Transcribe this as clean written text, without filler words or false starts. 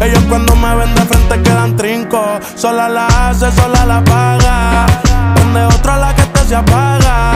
Ellos cuando me ven de frente quedan trinco. Sola la hace, sola la paga. Donde otra la que te se apaga.